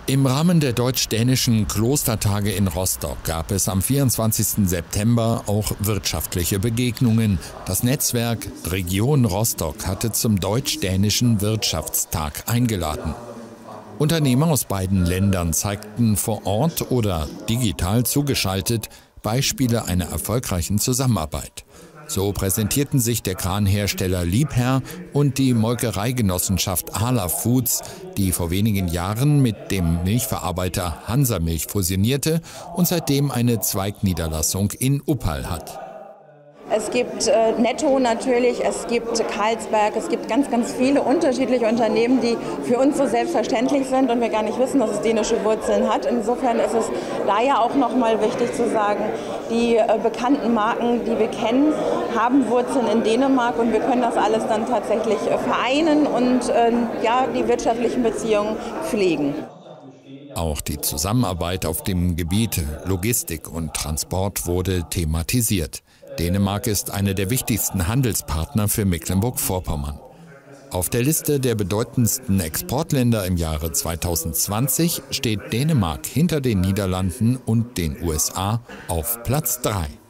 Im Rahmen der deutsch-dänischen Klostertage in Rostock gab es am 24. September auch wirtschaftliche Begegnungen. Das Netzwerk Region Rostock hatte zum deutsch-dänischen Wirtschaftstag eingeladen. Unternehmer aus beiden Ländern zeigten vor Ort oder digital zugeschaltet Beispiele einer erfolgreichen Zusammenarbeit. So präsentierten sich der Kranhersteller Liebherr und die Molkereigenossenschaft Arla Foods, die vor wenigen Jahren mit dem Milchverarbeiter Hansa-Milch fusionierte und seitdem eine Zweigniederlassung in Uppal hat. Es gibt Netto natürlich, es gibt Carlsberg, es gibt ganz, ganz viele unterschiedliche Unternehmen, die für uns so selbstverständlich sind und wir gar nicht wissen, dass es dänische Wurzeln hat. Insofern ist es da ja auch nochmal wichtig zu sagen, die bekannten Marken, die wir kennen, haben Wurzeln in Dänemark und wir können das alles dann tatsächlich vereinen und die wirtschaftlichen Beziehungen pflegen. Auch die Zusammenarbeit auf dem Gebiet Logistik und Transport wurde thematisiert. Dänemark ist einer der wichtigsten Handelspartner für Mecklenburg-Vorpommern. Auf der Liste der bedeutendsten Exportländer im Jahre 2020 steht Dänemark hinter den Niederlanden und den USA auf Platz 3.